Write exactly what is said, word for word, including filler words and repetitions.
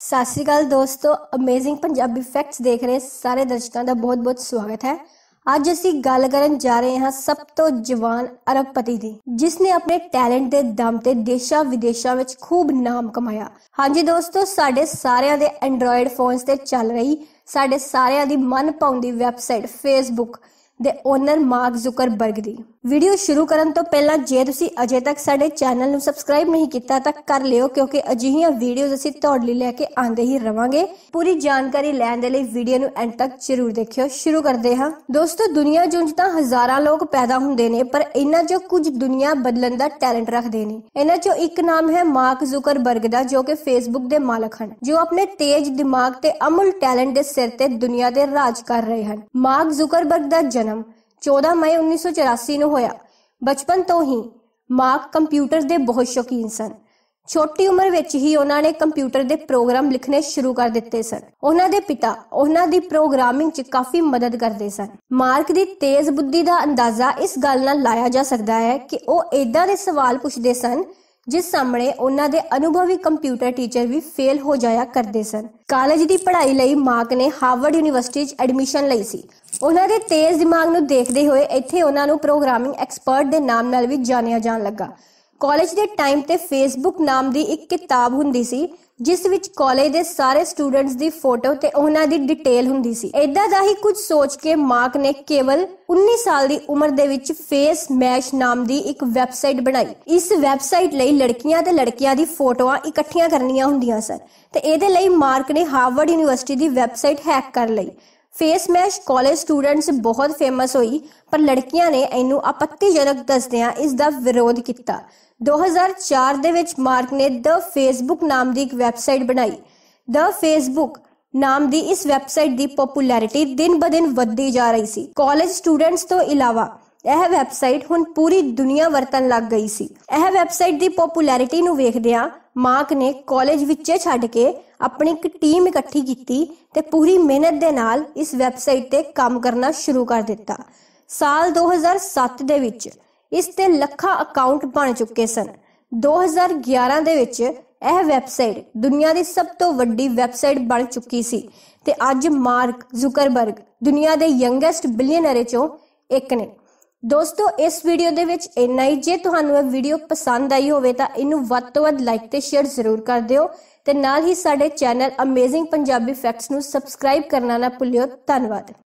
सत श्री अकाल दोस्तों, अमेजिंग पंजाबी फैक्ट्स देख रहे सारे दर्शकों का बहुत बहुत स्वागत है। ਅੱਜ ਅਸੀਂ ਗੱਲ ਕਰਨ ਜਾ ਰਹੇ ਹਾਂ ਸਭ ਤੋਂ ਜਵਾਨ ਅਰਬਪਤੀ ਦੀ, ਜਿਸਨੇ ਆਪਣੇ ਟੈਲੈਂਟ ਦੇ ਦਮ ਤੇ ਦੇਸ਼ਾਂ ਵਿਦੇਸ਼ਾਂ ਵਿੱਚ ਖੂਬ ਨਾਮ ਕਮਾਇਆ। ਹਾਂਜੀ ਦੋਸਤੋ, ਸਾਡੇ ਸਾਰਿਆਂ ਦੇ ਐਂਡਰੋਇਡ ਫੋਨਸ ਤੇ ਚੱਲ ਰਹੀ ਸਾਡੇ ਸਾਰਿਆਂ ਦੀ ਮਨ ਭਾਉਂਦੀ ਵੈਬਸਾਈਟ ਫੇਸਬੁੱਕ ਦੇ ਓਨਰ ਮਾਰਕ ਜ਼ੁਕਰਬਰਗ ਦੀ। वीडियो शुरू करन तो पहला जे तुसी अजे तक साडे चैनल नू सबसक्राइब नहीं किया तो कर लियो, क्योंकि अजिहियां वीडियोज़ असीं तुहाडे लई लैके आंदे ही रवांगे। पूरी जानकारी लैण दे लई वीडियो नू एंड तक जरूर देखियो। शुरू करदे हां दोस्तों। दुनिया चुंज तां हज़ारां लोग पैदा हुंदे ने, पर इन्हां चों कुछ दुनिया बदलण दा टैलेंट रखदे ने। इन्हां चों एक नाम है मार्क जुकरबर्ग दा, जो कि फेसबुक दे मालक हन, जो अपने तेज दिमाग ते अमुल टैलेंट दे सिर ते दुनिया दे राज कर रहे हन। मार्क जुकरबर्ग दा जन्म चौदह मई उन्नीस सौ चौरासी ਨੂੰ ਹੋਇਆ। बचपन तो ही मार्क कंप्यूटर ਦੇ बहुत शौकीन सन। छोटी उम्र ਵਿੱਚ ਹੀ ਉਹਨਾਂ ਨੇ ਕੰਪਿਊਟਰ ਦੇ ਪ੍ਰੋਗਰਾਮ ਲਿਖਣੇ ਸ਼ੁਰੂ ਕਰ ਦਿੱਤੇ ਸਨ। ਉਹਨਾਂ ਦੇ ਪਿਤਾ ਉਹਨਾਂ ਦੀ ਪ੍ਰੋਗਰਾਮਿੰਗ 'ਚ ਕਾਫੀ ਮਦਦ ਕਰਦੇ ਸਨ। ਮਾਰਕ ਦੀ ਤੇਜ਼ ਬੁੱਧੀ ਦਾ ਅੰਦਾਜ਼ਾ ਇਸ ਗੱਲ ਨਾਲ ਲਾਇਆ ਜਾ ਸਕਦਾ ਹੈ ਕਿ ਉਹ ਏਦਾਂ ਦੇ ਸਵਾਲ ਪੁੱਛਦੇ ਸਨ ਜਿਸ ਸਾਹਮਣੇ ਉਹਨਾਂ ਦੇ ਅਨੁਭਵੀ ਕੰਪਿਊਟਰ ਟੀਚਰ ਵੀ ਫੇਲ ਹੋ ਜਾਇਆ ਕਰਦੇ ਸਨ। ਕਾਲਜ ਦੀ ਪੜ੍ਹਾਈ ਲਈ ਮਾਰਕ ਨੇ ਹਾਰਵਰਡ ਯੂਨੀਵਰਸਿਟੀ 'ਚ ਐਡਮਿਸ਼ਨ ਲਈ ਸੀ। ਉਹਨਾਂ ਦੇ ਤੇਜ਼ ਦਿਮਾਗ ਨੂੰ ਦੇਖਦੇ ਹੋਏ ਇੱਥੇ ਉਹਨਾਂ ਨੂੰ ਪ੍ਰੋਗਰਾਮਿੰਗ ਐਕਸਪਰਟ ਦੇ ਨਾਮ ਨਾਲ ਵੀ ਜਾਣਿਆ ਜਾਣ ਲੱਗਾ। ਕਾਲਜ ਦੇ ਟਾਈਮ ਤੇ ਫੇਸਬੁੱਕ ਨਾਮ ਦੀ ਇੱਕ ਕਿਤਾਬ ਹੁੰਦੀ ਸੀ, ਜਿਸ ਵਿੱਚ ਕਾਲਜ ਦੇ ਸਾਰੇ ਸਟੂਡੈਂਟਸ ਦੀ ਫੋਟੋ ਤੇ ਉਹਨਾਂ ਦੀ ਡਿਟੇਲ ਹੁੰਦੀ ਸੀ। ਏਦਾਂ ਦਾ ਹੀ ਕੁਝ ਸੋਚ ਕੇ ਮਾਰਕ ਨੇ ਕੇਵਲ ਉੱਨੀ ਸਾਲ ਦੀ ਉਮਰ ਦੇ ਵਿੱਚ ਫੇਸ ਮੈਸ਼ ਨਾਮ ਦੀ ਇੱਕ ਵੈਬਸਾਈਟ ਬਣਾਈ। ਇਸ ਵੈਬਸਾਈਟ ਲਈ ਲੜਕੀਆਂ ਤੇ ਲੜਕਿਆਂ ਦੀ ਫੋਟੋਆਂ ਇਕੱਠੀਆਂ ਕਰਨੀਆਂ ਹੁੰਦੀਆਂ ਸਨ, ਤੇ ਇਹਦੇ ਲਈ ਮਾਰਕ ਨੇ ਹਾਰਵਰਡ ਯੂਨੀਵਰਸਿਟੀ ਦੀ ਵੈਬਸਾਈਟ ਹੈਕ ਕਰ ਲਈ। ਫੇਸ ਮੈਸ਼ ਕਾਲਜ ਸਟੂਡੈਂਟਸ ਬਹੁਤ ਫੇਮਸ ਹੋਈ, ਪਰ ਲੜਕੀਆਂ ਨੇ ਇਹਨੂੰ ਆਪੱਤੀਜਨਕ ਦੱਸਦਿਆਂ ਇਸ ਦਾ ਵਿਰੋਧ ਕੀਤਾ। दो हज़ार चार ਦੇ ਵਿੱਚ ਮਾਰਕ ਨੇ ਦ ਫੇਸਬੁੱਕ ਨਾਮ ਦੀ ਇੱਕ ਵੈਬਸਾਈਟ ਬਣਾਈ। ਦ ਫੇਸਬੁੱਕ ਨਾਮ ਦੀ ਇਸ ਵੈਬਸਾਈਟ ਦੀ ਪਪੂਲੈਰਿਟੀ ਦਿਨ ਬ ਦਿਨ ਵੱਧਦੀ ਜਾ ਰਹੀ ਸੀ। ਕਾਲਜ ਸਟੂਡੈਂਟਸ ਤੋਂ ਇਲਾਵਾ ਇਹ ਵੈਬਸਾਈਟ ਹੁਣ ਪੂਰੀ ਦੁਨੀਆ ਵਰਤਣ ਲੱਗ ਗਈ ਸੀ। ਇਹ ਵੈਬਸਾਈਟ ਦੀ ਪਪੂਲੈਰਿਟੀ ਨੂੰ ਵੇਖਦਿਆਂ ਮਾਰਕ ਨੇ ਕਾਲਜ ਵਿੱਚੇ ਛੱਡ ਕੇ ਆਪਣੀ ਇੱਕ ਟੀਮ ਇਕੱਠੀ ਕੀਤੀ ਤੇ ਪੂਰੀ ਮਿਹਨਤ ਦੇ ਨਾਲ ਇਸ ਵੈਬਸਾਈਟ ਤੇ ਕੰਮ ਕਰਨਾ ਸ਼ੁਰੂ ਕਰ ਦਿੱਤਾ। ਸਾਲ ਦੋ ਹਜ਼ਾਰ ਸੱਤ ਦੇ ਵਿੱਚ ਇਸ ਤੇ ਲੱਖਾਂ ਅਕਾਊਂਟ ਬਣ ਚੁੱਕੇ ਸਨ। ਦੋ ਹਜ਼ਾਰ ਗਿਆਰਾਂ ਦੇ ਵਿੱਚ ਇਹ ਵੈਬਸਾਈਟ ਦੁਨੀਆ ਦੀ ਸਭ ਤੋਂ ਵੱਡੀ ਵੈਬਸਾਈਟ ਬਣ ਚੁੱਕੀ ਸੀ ਤੇ ਅੱਜ ਮਾਰਕ ਜ਼ੁਕਰਬਰਗ ਦੁਨੀਆ ਦੇ ਯੰਗੈਸਟ ਬਿਲੀਅਨਰ ਚੋਂ ਇੱਕ ਨੇ। ਦੋਸਤੋ, ਇਸ ਵੀਡੀਓ ਦੇ ਵਿੱਚ ਇੰਨਾ ਹੀ। ਜੇ ਤੁਹਾਨੂੰ ਇਹ ਵੀਡੀਓ ਪਸੰਦ ਆਈ ਹੋਵੇ ਤਾਂ ਇਹਨੂੰ ਵੱਧ ਤੋਂ ਵੱਧ ਲਾਈਕ ਤੇ ਸ਼ੇਅਰ ਜ਼ਰੂਰ ਕਰ ਦਿਓ, ਤੇ ਨਾਲ ਹੀ ਸਾਡੇ ਚੈਨਲ ਅਮੇਜ਼ਿੰਗ ਪੰਜਾਬੀ ਫੈਕਟਸ ਨੂੰ ਸਬਸਕ੍ਰਾਈਬ ਕਰਨਾ ਨਾ ਭੁੱਲਿਓ। ਧੰਨਵਾਦ।